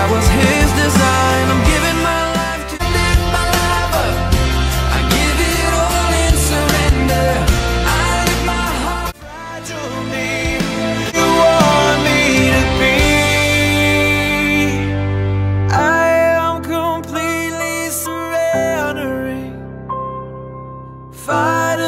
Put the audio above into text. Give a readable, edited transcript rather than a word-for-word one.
that was his design. I'm giving my life to my lover. I give it all in surrender. I live my heart fragile me. You want me to be. I am completely surrendering. Fight